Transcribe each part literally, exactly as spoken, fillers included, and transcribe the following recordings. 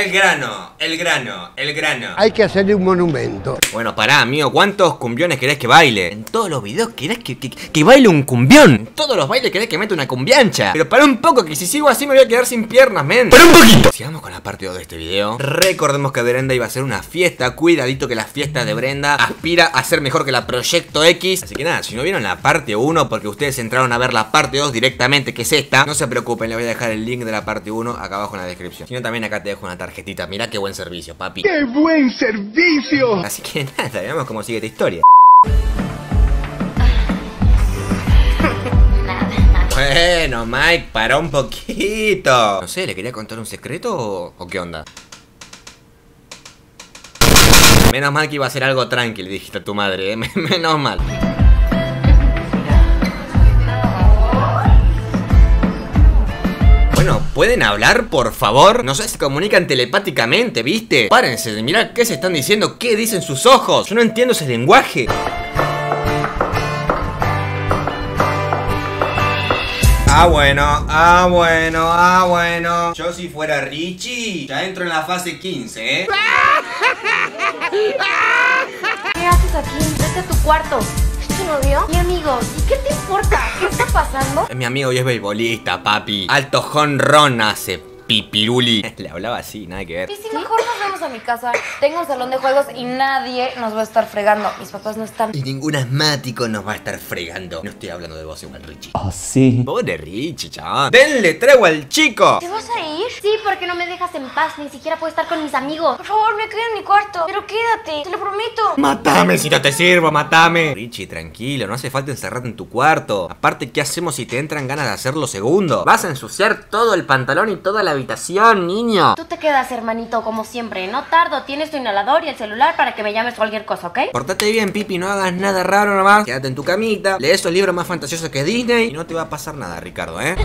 El grano, el grano, el grano. Hay que hacerle un monumento. Bueno, pará, amigo, ¿cuántos cumbiones querés que baile? En todos los videos querés que, que, que baile un cumbión. En todos los bailes querés que meta una cumbiancha. Pero pará un poco, que si sigo así me voy a quedar sin piernas, men. ¡Pará un poquito! Sigamos con la parte dos de este video. Recordemos que Brenda iba a hacer una fiesta. Cuidadito que las fiestas de Brenda aspira a ser mejor que la Proyecto X. Así que nada, si no vieron la parte uno, porque ustedes entraron a ver la parte dos directamente, que es esta, no se preocupen, les voy a dejar el link de la parte uno acá abajo en la descripción. Si no, también acá te dejo una tarjetita. Mirá qué buen servicio, papi. ¡Qué buen servicio! Así que nada, veamos cómo sigue esta historia. Bueno, Mike, para un poquito. No sé, ¿le quería contar un secreto o, o qué onda? Menos mal que iba a ser algo tranquilo, dijiste a tu madre, ¿eh? Menos mal. Bueno, ¿pueden hablar, por favor? No sé, se comunican telepáticamente, ¿viste? Párense de mirar qué se están diciendo, qué dicen sus ojos. Yo no entiendo ese lenguaje. Ah bueno, ah bueno, ah bueno. Yo si fuera Richie, ya entro en la fase quince, ¿eh? ¿Qué haces aquí? Vete a tu cuarto. ¿Es tu novio? Mi amigo. ¿Y qué te importa? ¿Qué está pasando? Es mi amigo y es beisbolista, papi. Alto jonrón hace, pipiruli. Le hablaba así, nada que ver. Y si mejor nos vamos a mi casa. Tengo un salón de juegos y nadie nos va a estar fregando. Mis papás no están. Y ningún asmático nos va a estar fregando. No estoy hablando de vos igual, Richie. Ah, sí. Pobre Richie, chaval. ¡Denle tregua al chico! ¿Te vas a ir? Sí, porque no me dejas en paz. Ni siquiera puedo estar con mis amigos. Por favor, me quedo en mi cuarto. Pero quédate, te lo prometo. ¡Matame si no te sirvo, matame! Richie, tranquilo, no hace falta encerrarte en tu cuarto. Aparte, ¿qué hacemos si te entran ganas de hacerlo segundo? Vas a ensuciar todo el pantalón y toda la habitación, niño. Tú te quedas, hermanito, como siempre. No tardo, tienes tu inhalador y el celular para que me llames cualquier cosa, ¿ok? Portate bien, Pipi, no hagas nada raro nomás. Quédate en tu camita, lee esos libros más fantasiosos que Disney y no te va a pasar nada, Ricardo, ¿eh?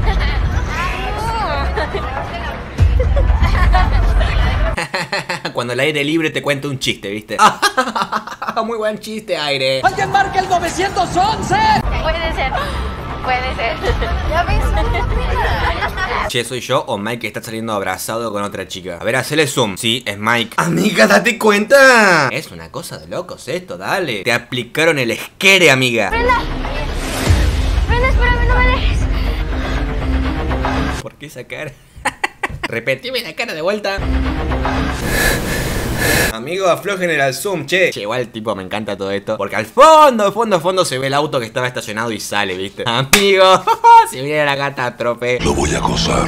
Cuando el aire libre te cuenta un chiste, ¿viste? Muy buen chiste, aire. ¡Alguien marca el nueve once! Puede ser, puede ser. Ya ves. Che, ¿soy yo o Mike que está saliendo abrazado con otra chica? A ver, hacele zoom. Sí, es Mike. Amiga, date cuenta. Es una cosa de locos esto, dale. Te aplicaron el esquere, amiga. Brenda. Brenda, espérame, no me dejes. ¿Por qué esa cara? Repetime la cara de vuelta. Amigo, aflojen el zoom, che. Che, igual tipo me encanta todo esto, porque al fondo, al fondo, al fondo se ve el auto que estaba estacionado y sale, ¿viste? Amigo, se viene la catástrofe. Lo voy a acosar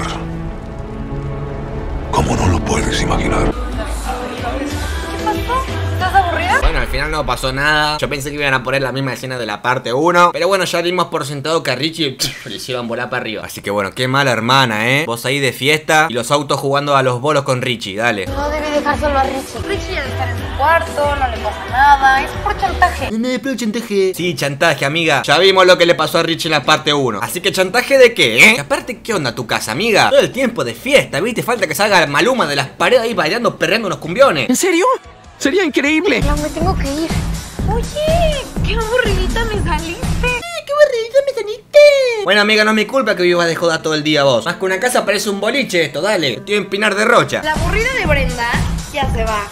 como no lo puedes imaginar. ¿Qué pasó? ¿Estás aburrida? Bueno, al final no pasó nada. Yo pensé que iban a poner la misma escena de la parte uno, pero bueno, ya dimos por sentado que a Richie pff, le hicieron volar para arriba. Así que bueno, qué mala hermana, ¿eh? Vos ahí de fiesta y los autos jugando a los bolos con Richie, dale. No debe dejar solo a Richie. Richie debe estar en su cuarto, no le pasa nada. Es por chantaje. No es por chantaje. Sí, chantaje, amiga. Ya vimos lo que le pasó a Richie en la parte uno. Así que chantaje de qué, ¿eh? Y aparte, ¿qué onda tu casa, amiga? Todo el tiempo de fiesta, ¿viste? Falta que salga Maluma de las paredes ahí bailando, perreando unos cumbiones. ¿En serio? Sería increíble. Ya me tengo que ir. Oye, qué aburridita me saliste. ¡Qué aburridita me saliste! Bueno, amiga, no es mi culpa que vivas de joda todo el día vos. Más que una casa parece un boliche esto, dale. Estoy en Pinar de Rocha. La aburrida de Brenda ya se va.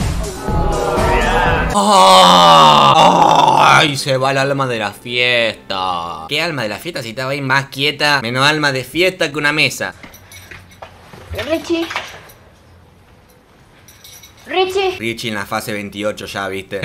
¡Oh! ¡Ay! Se va el alma de la fiesta. ¿Qué alma de la fiesta si estaba ahí más quieta? Menos alma de fiesta que una mesa. Richie. Richie. Richie en la fase veintiocho ya, ¿viste?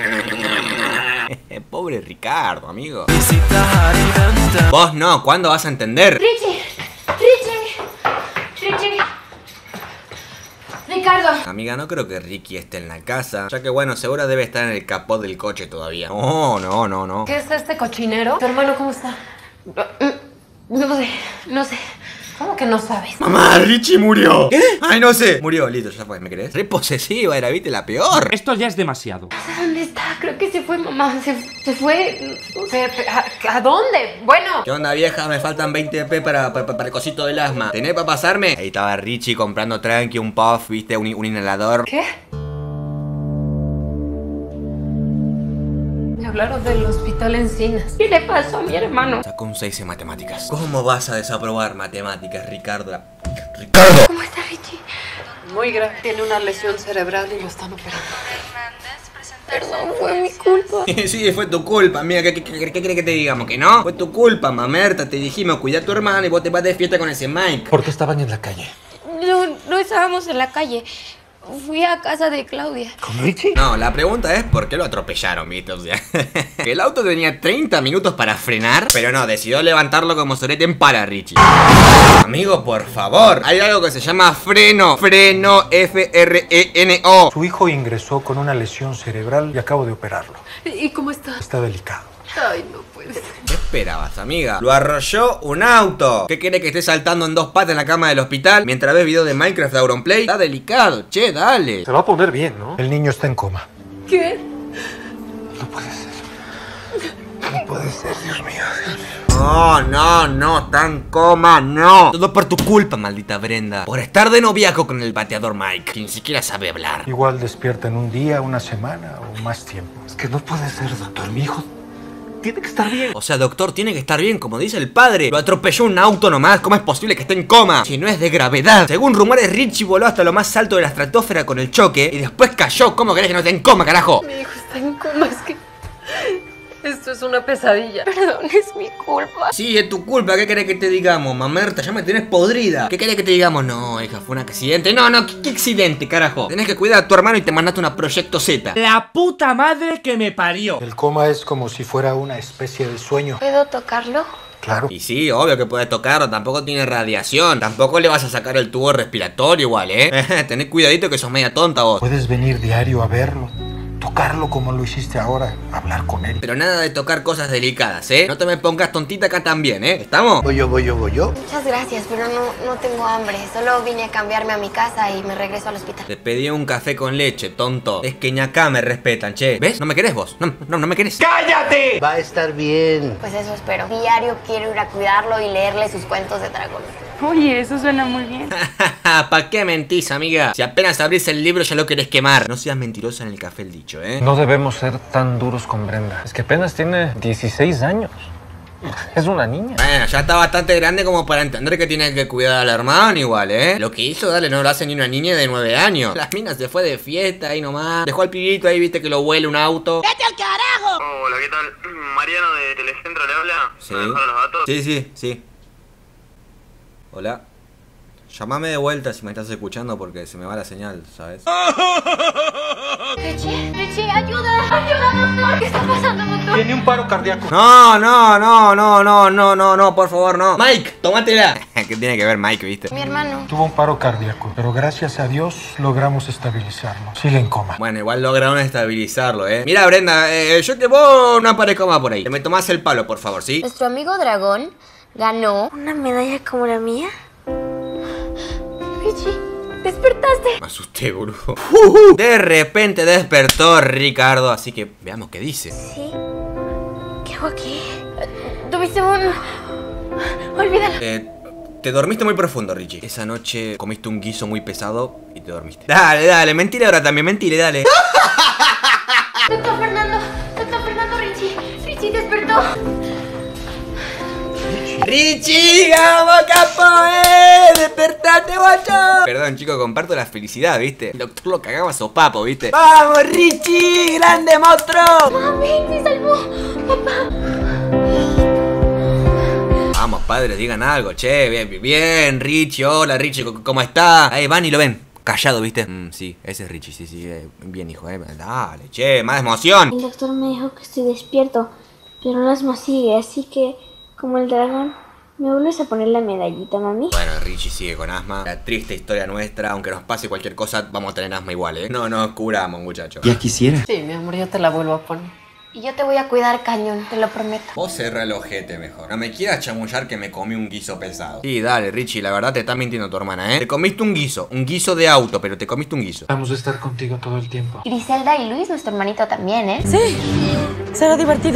Pobre Ricardo, amigo. Vos no, ¿cuándo vas a entender? Richie. Richie. Richie. Ricardo. Amiga, no creo que Ricky esté en la casa, ya que bueno, seguro debe estar en el capó del coche todavía. No, no, no, no. ¿Qué es este cochinero? ¿Tu hermano cómo está? No sé, no sé. ¿Cómo que no sabes? ¡Mamá! ¡Richie murió! ¿Qué? ¡Ay, no sé! Murió, listo, ya fue, ¿me crees? Re posesiva era, ¿viste? La peor. Esto ya es demasiado. No sé dónde está, creo que se fue, mamá. Se, se fue. Se, ¿a, ¿A dónde? Bueno. ¿Qué onda, vieja? Me faltan veinte p para, para, para el cosito del asma. ¿Tenés para pasarme? Ahí estaba Richie comprando tranqui, un puff, ¿viste? Un, un inhalador. ¿Qué? Me hablaron del hospital Encinas. ¿Qué le pasó a mi hermano? Sacó un seis en matemáticas. ¿Cómo vas a desaprobar matemáticas, Ricardo? ¡Ricardo! ¿Cómo está Richie? Muy grave. Tiene una lesión cerebral y lo están operando. Perdón, fue mi culpa. Sí, fue tu culpa, amiga. ¿Qué, qué, qué, qué crees que te digamos? ¿Que no? Fue tu culpa, mamerta. Te dijimos, cuida a tu hermano y vos te vas de fiesta con ese Mike. ¿Por qué estaban en la calle? No, no estábamos en la calle. Fui a casa de Claudia. ¿Con Richie? No, la pregunta es ¿por qué lo atropellaron, viste? O sea, el auto tenía treinta minutos para frenar, pero no, decidió levantarlo como solete en para, Richie. Amigo, por favor, hay algo que se llama freno. Freno, F R E N O. Su hijo ingresó con una lesión cerebral y acabo de operarlo. ¿Y cómo está? Está delicado. Ay, no puede ser. ¿Qué esperabas, amiga? Lo arrolló un auto. ¿Qué querés que esté saltando en dos patas en la cama del hospital mientras ves video de Minecraft de Auronplay? Está delicado, che, dale. Se va a poner bien, ¿no? El niño está en coma. ¿Qué? No puede ser. No puede ser, Dios mío. No, no, no, está en coma, no. Todo por tu culpa, maldita Brenda. Por estar de noviazgo con el bateador Mike, que ni siquiera sabe hablar. Igual despierta en un día, una semana o más tiempo. Es que no puede ser, doctor. Mi hijo tiene que estar bien. O sea, doctor, tiene que estar bien, como dice el padre. Lo atropelló un auto nomás. ¿Cómo es posible que esté en coma? Si no es de gravedad. Según rumores, Richie voló hasta lo más alto de la estratosfera con el choque y después cayó. ¿Cómo querés que no esté en coma, carajo? Mi hijo está en coma, es que... Esto es una pesadilla. Perdón, es mi culpa. Sí, es tu culpa. ¿Qué querés que te digamos, mamerta? Ya me tenés podrida. ¿Qué querés que te digamos? No, hija, fue un accidente. No, no, ¿qué, qué accidente, carajo? Tenés que cuidar a tu hermano y te mandaste una Proyecto Z. La puta madre que me parió. El coma es como si fuera una especie de sueño. ¿Puedo tocarlo? Claro. Y sí, obvio que puedes tocarlo, tampoco tiene radiación. Tampoco le vas a sacar el tubo respiratorio igual, ¿eh? Tenés cuidadito que sos media tonta vos. Puedes venir diario a verlo, tocarlo como lo hiciste ahora, hablar con él. Pero nada de tocar cosas delicadas, ¿eh? No te me pongas tontita acá también, ¿eh? ¿Estamos? Voy yo, voy yo, voy yo. Muchas gracias, pero no, no tengo hambre. Solo vine a cambiarme a mi casa y me regreso al hospital. Te pedí un café con leche, tonto. Es que ni acá me respetan, che. ¿Ves? No me querés vos. No, no, no me querés. ¡Cállate! Va a estar bien. Pues eso espero. Diario quiero ir a cuidarlo y leerle sus cuentos de dragón. Oye, eso suena muy bien. ¿Para qué mentís, amiga? Si apenas abrís el libro ya lo querés quemar. No seas mentirosa en el café el dicho, ¿eh? No debemos ser tan duros con Brenda. Es que apenas tiene dieciséis años. Es una niña. Bueno, ya está bastante grande como para entender que tiene que cuidar al hermano igual, ¿eh? Lo que hizo, dale, no lo hace ni una niña de nueve años. La mina se fue de fiesta ahí nomás. Dejó al pibito ahí, viste que lo huele un auto. ¡Vete al carajo! Hola, ¿qué tal? ¿Mariano de Telecentro le habla? Sí. ¿Me dejaron los datos? Sí, sí, sí. Hola. Llámame de vuelta si me estás escuchando porque se me va la señal, ¿sabes? Richie, Richie, ayuda, ayuda, doctor. ¿Qué está pasando, doctor? Tiene un paro cardíaco. No, no, no, no, no, no, no, no, por favor, no. Mike, tómatela. ¿Qué tiene que ver Mike, viste? Mi hermano. Tuvo un paro cardíaco, pero gracias a Dios logramos estabilizarlo. Sigue en coma. Bueno, igual lograron estabilizarlo, ¿eh? Mira, Brenda, eh, yo que vos no aparezco más por ahí. Te me tomás el palo, por favor, ¿sí? Nuestro amigo dragón ganó una medalla como la mía. Richie, ¿despertaste? Me asusté, boludo. De repente despertó Ricardo, así que veamos qué dice. Sí. ¿Qué hago aquí? Tuviste un... Olvídalo. Eh, te dormiste muy profundo, Richie. Esa noche comiste un guiso muy pesado y te dormiste. Dale, dale, mentira ahora también, mentira, dale. Doctor Fernando, doctor Fernando, Richie. Richie despertó. ¡Richie! ¡Vamos, capo! ¡Eh! ¡Despertate, guacho! Perdón, chicos, comparto la felicidad, ¿viste? El doctor lo cagaba a sopapo, ¿viste? ¡Vamos, Richie! ¡Grande monstruo! ¡Mami, se salvó! ¡Papá! Vamos, padres, digan algo, che. Bien, bien, Richie. Hola, Richie, ¿cómo está? Ahí van y lo ven. Callado, ¿viste? Mm, sí, ese es Richie, sí, sí. Eh, bien, hijo, eh. Dale, che, más emoción. El doctor me dijo que estoy despierto, pero el asma sigue, así que... Como el dragón, ¿me vuelves a poner la medallita, mami? Bueno, Richie sigue con asma. La triste historia nuestra, aunque nos pase cualquier cosa, vamos a tener asma igual, ¿eh? No nos curamos, muchachos. Ya quisiera. Sí, mi amor, yo te la vuelvo a poner. Y yo te voy a cuidar, cañón, te lo prometo. Vos cerra el ojete mejor. No me quieras chamullar que me comí un guiso pesado. Sí, dale, Richie, la verdad te está mintiendo tu hermana, ¿eh? Te comiste un guiso, un guiso de auto, pero te comiste un guiso. Vamos a estar contigo todo el tiempo. Griselda y Luis, nuestro hermanito también, ¿eh? Sí, será divertido.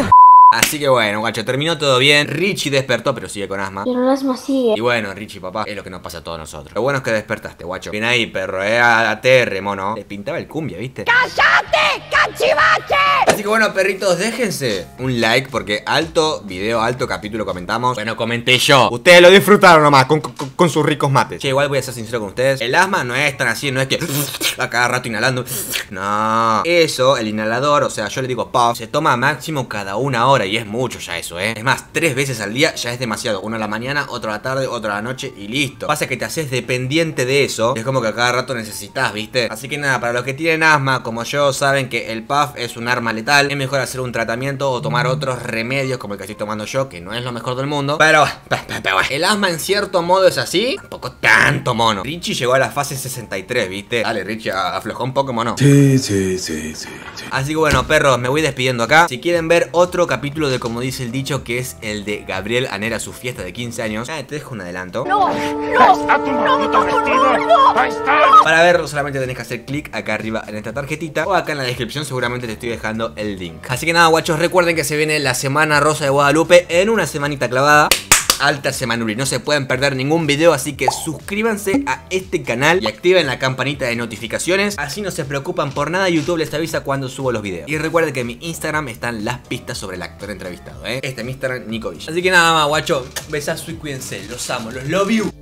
Así que bueno, guacho, terminó todo bien. Richie despertó, pero sigue con asma. Pero el asma sigue. Y bueno, Richie, papá, es lo que nos pasa a todos nosotros. Lo bueno es que despertaste, guacho. Bien ahí, perro, eh, a, a T R, mono. Le pintaba el cumbia, ¿viste? ¡Cállate, cachivache! Así que bueno, perritos, déjense un like porque alto video, alto capítulo comentamos. Bueno, comenté yo. Ustedes lo disfrutaron nomás con, con, con sus ricos mates. Che, igual voy a ser sincero con ustedes. El asma no es tan así, no es que a cada rato inhalando. No. Eso, el inhalador, o sea, yo le digo puff, se toma máximo cada una hora y es mucho ya eso, ¿eh? Es más, tres veces al día ya es demasiado. Uno a la mañana, otro a la tarde, otro a la noche y listo. Pasa que te haces dependiente de eso. Es como que a cada rato necesitas, ¿viste? Así que nada, para los que tienen asma, como yo, saben que el puff es un arma letal. Es mejor hacer un tratamiento o tomar otros remedios como el que estoy tomando yo, que no es lo mejor del mundo. Pero, pero, pero, pero el asma en cierto modo es así. Tampoco tanto, mono. Richie llegó a la fase sesenta y tres, ¿viste? Dale, Richie, aflojó un poco, mono. Sí, sí, sí, sí, sí. Así que bueno, perros, me voy despidiendo acá. Si quieren ver otro capítulo de como dice el dicho, que es el de Gabriel Anera, su fiesta de quince años, ah, te dejo un adelanto. No, no, está tu maldito vestido. Ahí está. Para verlo solamente tenés que hacer clic acá arriba en esta tarjetita o acá en la descripción seguramente te estoy dejando el link. Así que nada, guachos, recuerden que se viene la Semana Rosa de Guadalupe en una semanita clavada. Alta semanuri, no se pueden perder ningún video, así que suscríbanse a este canal y activen la campanita de notificaciones, así no se preocupan por nada, YouTube les avisa cuando subo los videos. Y recuerden que en mi Instagram están las pistas sobre el actor entrevistado, ¿eh? Este es mi Instagram, Nico Villa. Así que nada más, guacho, besazo y cuídense, los amo, los love you.